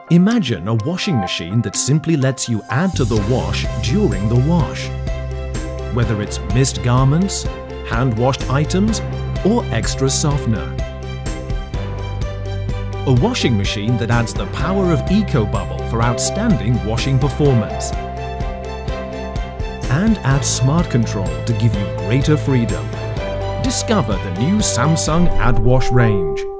Imagine a washing machine that simply lets you add to the wash during the wash. Whether it's mist garments, hand-washed items, or extra softener. A washing machine that adds the power of EcoBubble for outstanding washing performance. And adds smart control to give you greater freedom. Discover the new Samsung AddWash range.